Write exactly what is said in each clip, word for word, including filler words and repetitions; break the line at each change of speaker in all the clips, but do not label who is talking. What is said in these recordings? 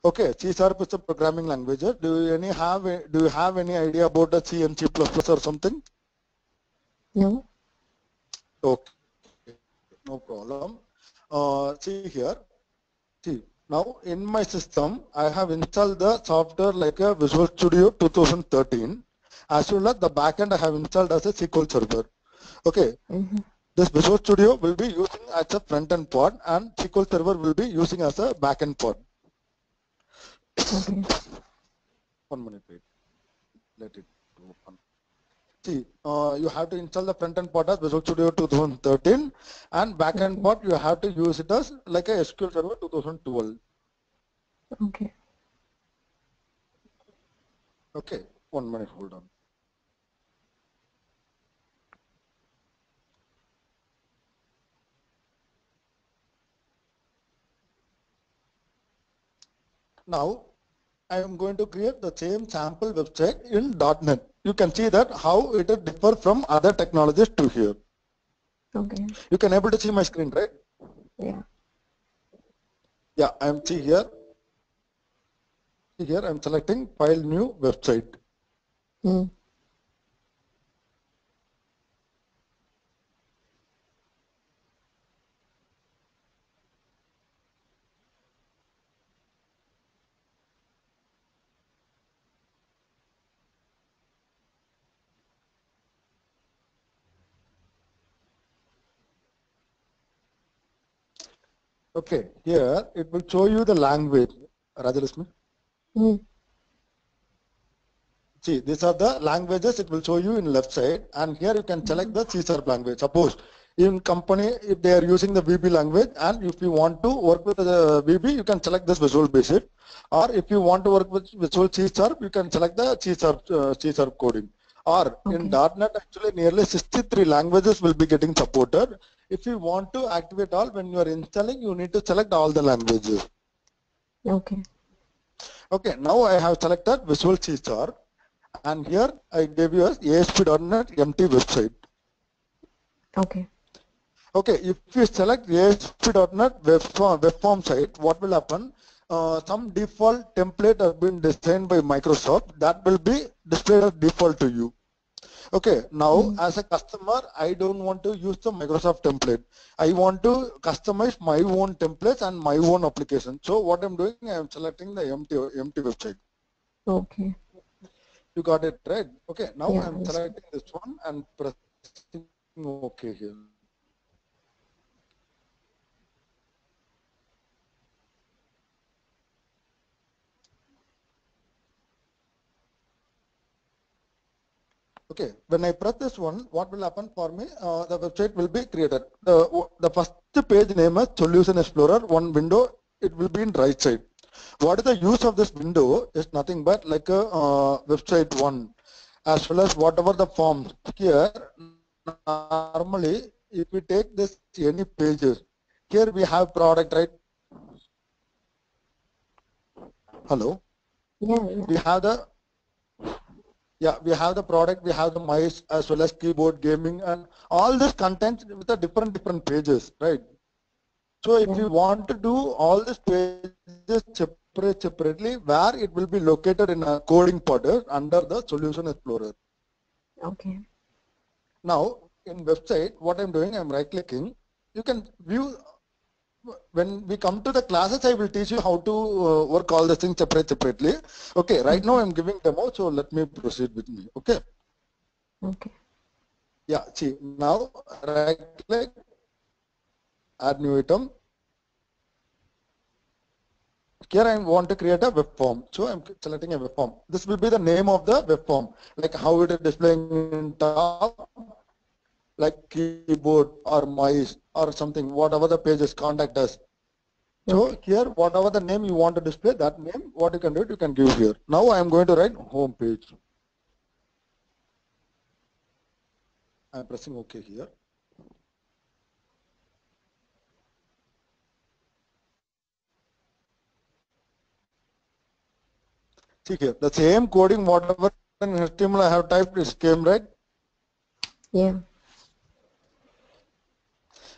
Okay, C sharp is a programming language. Do you any have a- do you have any idea about the C and C plus plus or something?
No.
Okay, no problem. Uh, see here. See, now in my system, I have installed the software like a Visual Studio two thousand thirteen, as well as the backend I have installed as a S Q L Server. Okay,
Mm-hmm.
this Visual Studio will be using as a front-end pod, and S Q L Server will be using as a backend pod.
Okay.
One minute, wait. Let it open. See, uh, you have to install the front-end pod as Visual Studio two thousand thirteen, and backend
Okay.
pod you have to use it as like a S Q L Server two thousand twelve.
Okay.
Okay, one minute, hold on. Now, I am going to create the same sample website in .NET. You can see that how it differs from other technologies to here.
Okay.
You can able to see my screen, right?
Yeah.
Yeah, I am see here. See here, I am selecting file new website.
Hmm.
Okay, here it will show you the language. Rajalakshmi.
Hmm.
See, these are the languages it will show you in left side, and here you can select the C sharp language. Suppose in company, if they are using the V B language, and if you want to work with the V B, you can select this Visual Basic, or if you want to work with Visual C sharp, you can select the C sharp uh, C sharp coding. Or in
Okay.
.NET, actually nearly sixty-three languages will be getting supported. If you want to activate all, when you are installing, you need to select all the languages.
Okay.
Okay, now I have selected Visual C sharp. And here I gave you as A S P dot NET empty website.
Okay.
Okay, if you select A S P dot NET web form, web form site, what will happen? Uh, some default template has been designed by Microsoft that will be displayed as default to you. Okay, now
Hmm.
as a customer, I don't want to use the Microsoft template. I want to customize my own templates and my own application. So what I'm doing, I'm selecting the empty empty website.
Okay.
You got it right? Okay, now
Yeah.
I'm
Understood.
selecting this one and pressing OK here. Okay, when I press this one, what will happen for me? Uh, the website will be created. The, the first page name is Solution Explorer, one window, it will be in right side. What is the use of this window is nothing but like a uh, website one, as well as whatever the forms. Here, normally, if we take this any pages, here we have product, right? Hello?
Yeah. Yeah.
We have the Yeah, we have the product, we have the mice as well as keyboard, gaming, and all this content with the different different pages, right? So if
Yeah.
you want to do all these pages separate separately, where it will be located in a coding folder under the Solution Explorer.
Okay.
Now in website, what I'm doing, I'm right clicking. You can view. When we come to the classes, I will teach you how to uh, work all the things separate separately. Okay, right now
Okay.
I'm giving demo, so let me proceed with me. Okay.
Okay.
Yeah, see, now right click, add new item. Here I want to create a web form. So I'm selecting a web form. This will be the name of the web form, like how it is displaying in top, like keyboard or mice or something, whatever the page is, contact us. So
Okay.
here, whatever the name you want to display, that name, what you can do, you can give here. Now I am going to write home page. I'm pressing OK here. See here, the same coding, whatever in H T M L I have typed is came right.
Yeah.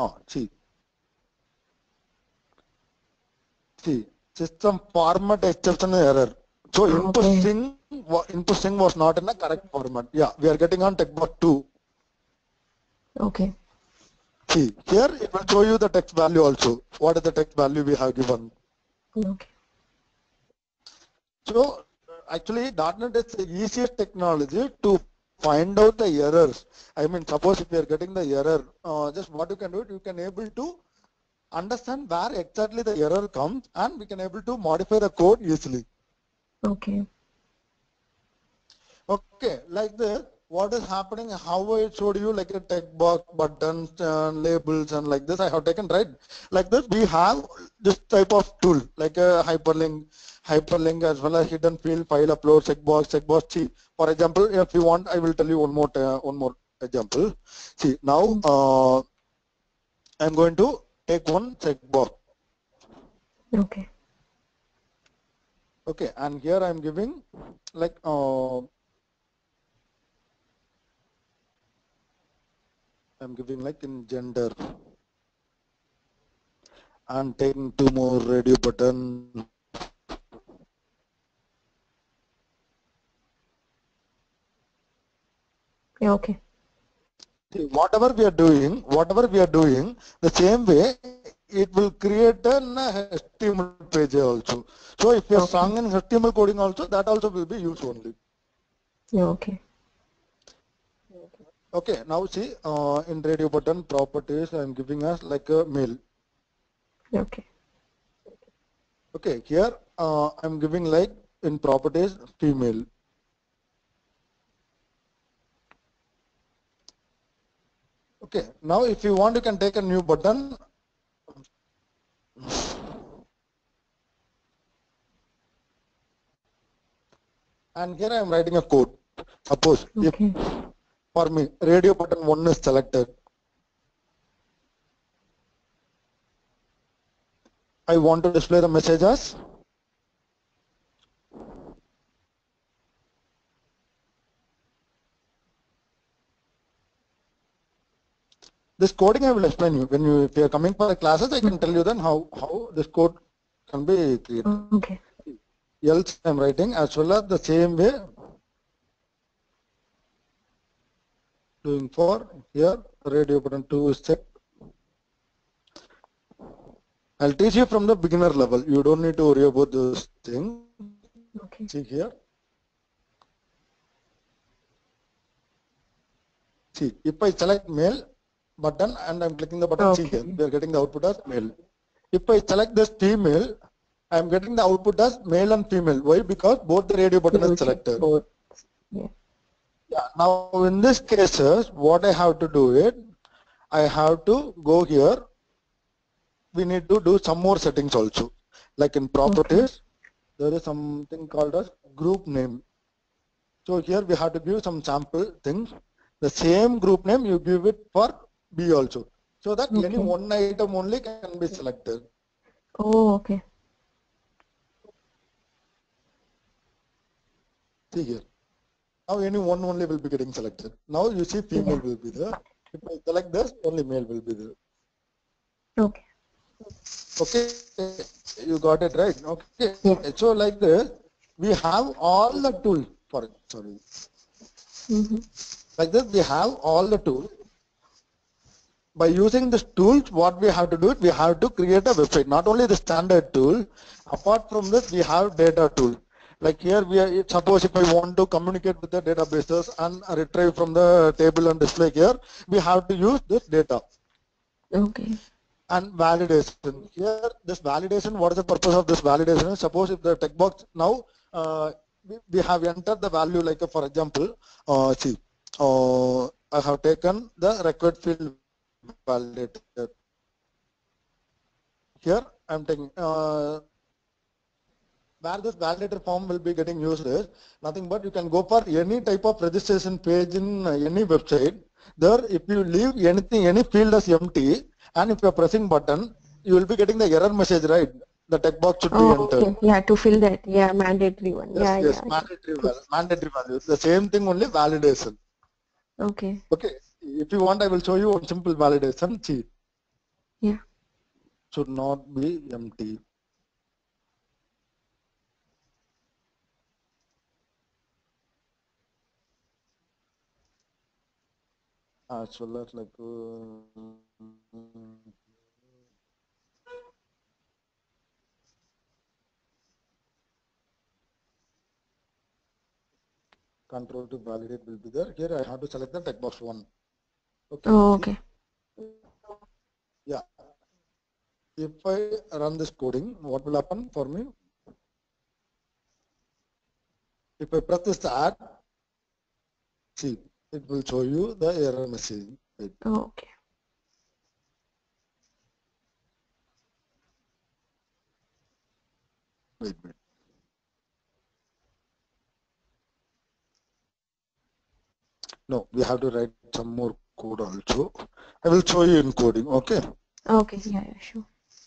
Oh, see, see, system format exception error. So input
Okay.
string, wa- input string was not in the correct format. Yeah, we are getting on text box two.
Okay.
See, here it will show you the text value also. What is the text value we have given?
Okay.
So actually, dot net is the easiest technology to find out the errors. I mean, suppose if you are getting the error, uh, just what you can do, you can able to understand where exactly the error comes, and we can able to modify the code easily.
Okay.
Okay, like this, what is happening, how I showed you like a text box, buttons, uh, labels, and like this I have taken, right? Like this, we have this type of tool, like a hyperlink, hyperlink as well as hidden field, file upload, checkbox, checkbox. See, for example, if you want, I will tell you one more, uh, one more example. See, now
Mm.
uh, I'm going to take one checkbox.
Okay.
Okay, and here I'm giving like uh, I'm giving like in gender. And taking two more radio button.
Yeah, okay.
See, whatever we are doing, whatever we are doing, the same way it will create an H T M L page also. So if you are
Okay.
strong in H T M L coding also, that also will be used only.
Yeah, okay.
Okay, now see uh, in radio button properties, I am giving us like a mail.
Okay.
Okay, here uh, I am giving like in properties female. Okay, now if you want, you can take a new button. And here I am writing a code. Suppose if
Okay.
for me radio button one is selected, I want to display the message as this coding. I will explain you when you if you are coming for the classes. I can tell you then how how this code can be created.
Okay.
Else I am writing as well as the same way doing for here radio button two is set. I'll teach you from the beginner level. You don't need to worry about this thing.
Okay.
See here. See, if I select male button and I'm clicking the button, see
Okay.
here, we are getting the output as male. If I select this female, I'm getting the output as male and female. Why? Because both the radio button is
You check
selected.
both. Yeah.
Yeah. Now in this cases, what I have to do it, I have to go here. We need to do some more settings also. Like in properties,
Okay.
there is something called as group name. So here we have to give some sample things. The same group name you give it for B also. So that
Okay.
any one item only can be selected.
Oh, okay.
See here. Now any one only will be getting selected. Now you see female
Yeah.
will be there. If I select this, only male will be there.
Okay.
Okay, you got it right. Okay,
Yeah.
so like this, we have all the tools for it. Sorry.
Mm-hmm.
Like this, we have all the tools. By using this tools, what we have to do, we have to create a website. Not only the standard tool, apart from this, we have data tool. Like here, we are, suppose if I want to communicate with the databases and retrieve from the table and display here, we have to use this data.
Okay.
And validation. Here, this validation, what is the purpose of this validation? Suppose if the text box now, uh, we, we have entered the value like, a, for example, uh, see, uh, I have taken the record field validator. Here, I'm taking, uh, where this validator form will be getting used is nothing but you can go for any type of registration page in uh, any website. There, if you leave anything, any field as empty, and if you're pressing button, you will be getting the error message, right? The text box should be
Oh,
entered.
okay. Yeah, to fill that. Yeah, mandatory one.
Yes,
Yeah,
yes,
yeah.
mandatory value, mandatory value. The same thing, only validation.
Okay.
Okay, if you want, I will show you one simple validation. See, should not be empty. As well as like uh, control to validate will be there. Here I have to select the checkbox one. Okay.
Oh, okay.
Yeah. If I run this coding, what will happen for me? If I press this add, see, it will show you the error message. Wait,
Oh, okay.
wait, wait. No, we have to write some more code also. I will show you in coding, okay?
Okay, yeah, yeah, sure.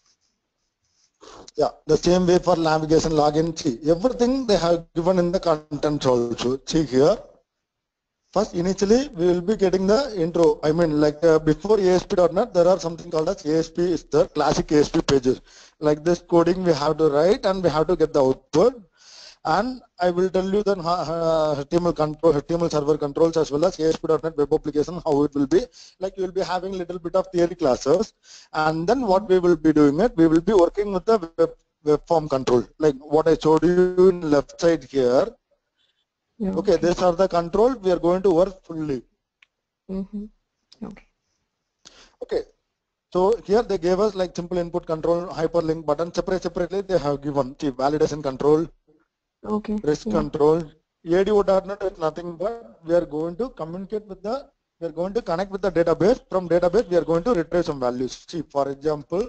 Yeah, the same way for navigation, login, see, everything they have given in the contents also. See here, first initially we will be getting the intro. I mean, like uh, before A S P dot net, there are something called as A S P, is the classic A S P pages. Like this coding we have to write and we have to get the output. And I will tell you then uh, H T M L control, H T M L server controls as well as A S P dot net web application, how it will be. Like you will be having little bit of theory classes, and then what we will be doing it, we will be working with the web, web form control, like what I showed you in left side here.
Yeah,
Okay,
okay.
these are the control we are going to work fully.
Mm-hmm. Okay.
Okay. So here they gave us like simple input control, hyperlink button, separate separately they have given. See, validation control,
Okay.
risk
Yeah.
control. A D O dot net is nothing but we are going to communicate with the, we are going to connect with the database. From database, we are going to retrieve some values. See, for example,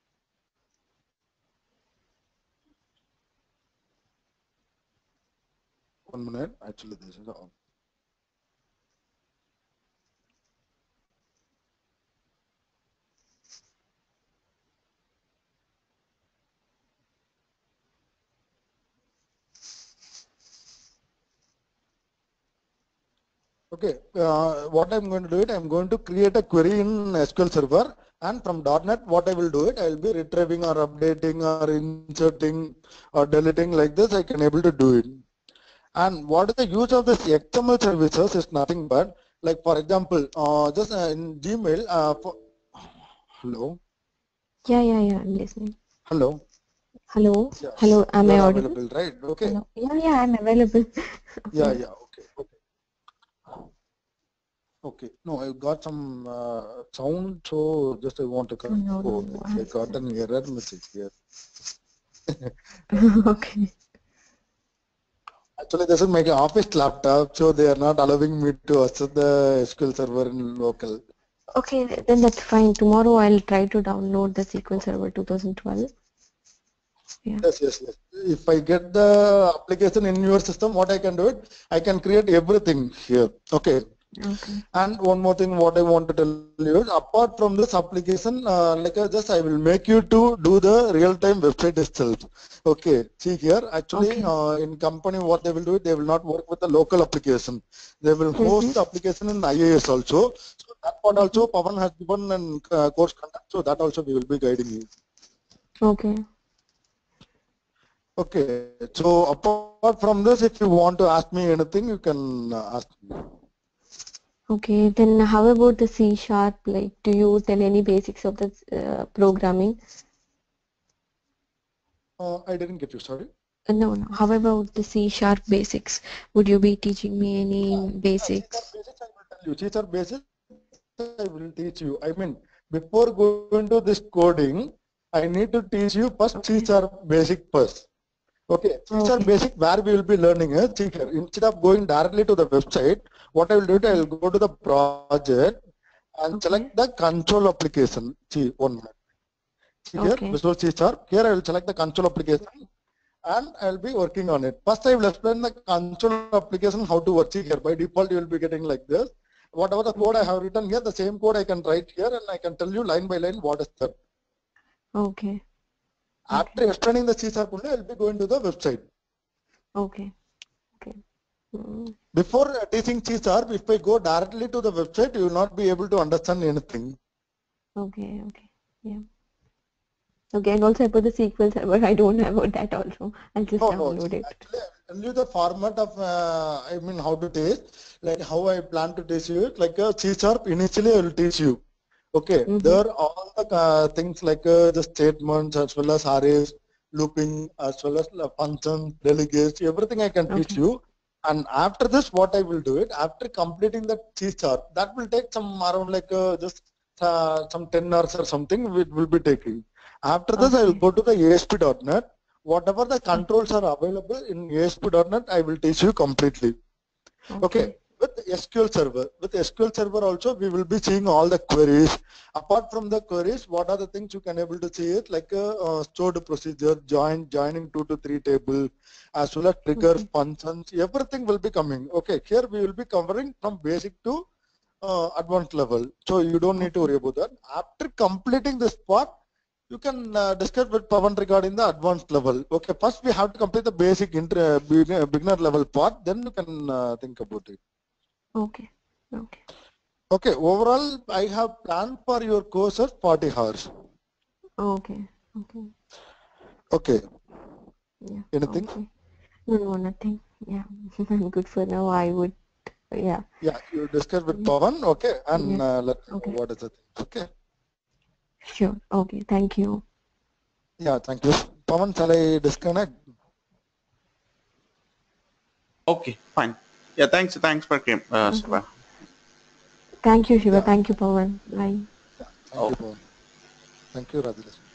one minute, actually this is the, okay, uh, what I'm going to do it, I'm going to create a query in S Q L Server, and from .NET, what I will do it, I will be retrieving or updating or inserting or deleting like this, I can able to do it. And what is the use of this X M L services is nothing but, like for example, uh, just uh, in Gmail, uh, for, hello,
Yeah, yeah, yeah. I'm listening.
hello,
Hello.
yes,
Hello. Am
you
I
are
audible?
available, right? Okay,
Hello. Yeah, yeah. I'm available.
yeah,
Yeah.
yeah, okay, okay. Okay. No, I got some uh, sound, so just I want to
No,
correct.
no,
Oh,
no.
I
I'm
got an error message here.
okay.
Actually, this is my office laptop, so they are not allowing me to access the S Q L server in local.
Okay, then that's fine. Tomorrow I'll try to download the S Q L Server twenty twelve. Yeah.
Yes, yes, yes. If I get the application in your system, what I can do it, I can create everything here. Okay.
Okay.
And one more thing, what I want to tell you, is apart from this application, uh, like I just I will make you to do the real-time website itself. Okay, see here, actually,
Okay.
uh, in company, what they will do, they will not work with the local application. They will
Mm-hmm.
host the application in I A S also. So that part
Mm-hmm.
also, Pavan has given an uh, course conduct. So that also we will be guiding you.
Okay.
Okay, so apart from this, if you want to ask me anything, you can uh, ask me.
Okay. Then how about the C sharp? Like, do you tell any basics of the uh, programming?
Uh, I didn't get you, sorry.
Uh, no, no. How about the C sharp basics? Would you be teaching me
Yeah,
any
yeah, these are
basics?
basics I will tell you. These are basics I will teach you. I mean, before going to this coding, I need to teach you first these
Okay.
are basic first. Okay, these are
Okay. Okay.
basic where we will be learning it. See here, instead of going directly to the website, what I will do it, I will
Okay.
go to the project and select
Okay.
the control application. See, one minute. See here,
Okay.
Visual C sharp. Here I will select the control application and I'll be working on it. First I will explain the control application how to work. See here, by default you will be getting like this. Whatever the code I
Okay.
have written here, the same code I can write here and I can tell you line by line what is that.
Okay. Okay.
After explaining the C sharp only, I'll be going to the website.
Okay. Okay. Mm.
Before uh, teaching C sharp, if I go directly to the website, you will not be able to understand anything.
Okay. Okay. Yeah. Okay, and also about the S Q L Server, I don't have about that also. I'll just
No, no.
download
See,
it.
actually, I'll tell you the format of, uh, I mean, how to teach, like how I plan to teach you it. Like a C sharp, initially I will teach you. Okay,
Mm-hmm.
there are all the uh, things like uh, the statements as well as arrays, looping, as well as uh, functions, delegates, everything I can teach
Okay.
you. And after this, what I will do it, after completing the C sharp, that will take some around like uh, just uh, some ten hours or something, it will be taking. After this, I will
Okay.
go to the A S P dot net. Whatever the
Okay.
controls are available in A S P dot net, I will teach you completely. Okay.
Okay.
With S Q L Server, with S Q L Server also, we will be seeing all the queries. Apart from the queries, what are the things you can able to see it, like a uh, stored procedure, join, joining two to three table, as well as triggers,
Okay.
functions, everything will be coming. Okay, here we will be covering from basic to uh, advanced level. So you don't need to
Okay.
worry about that. After completing this part, you can uh, discuss with Pawan regarding the advanced level. Okay, first we have to complete the basic inter, beginner, beginner level part, then you can uh, think about it.
Okay. Okay.
Okay, overall, I have planned for your course at forty hours.
Okay. Okay.
Okay,
Yeah.
anything?
Okay. No, no, nothing. Yeah. I'm good for now. I would. Yeah.
Yeah, you discuss with
Yeah.
Pawan, okay, and
Yeah.
uh, let me know
Okay.
what is the thing. Okay.
Sure. Okay. Thank you.
Yeah, thank you. Pawan, shall I disconnect?
Okay, fine. Yeah, thanks. Thanks for came, uh,
Okay.
Shiva.
Thank you, Shiva.
Yeah,
Thank you, Pawan. Bye.
yeah, thank you,
Okay.
Pawan. Thank you, Radhilakshmi.